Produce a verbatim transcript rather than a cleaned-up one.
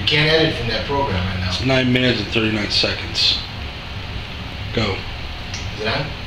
You can't edit from that program right now. It's nine minutes and thirty-nine seconds. Go. Is it on?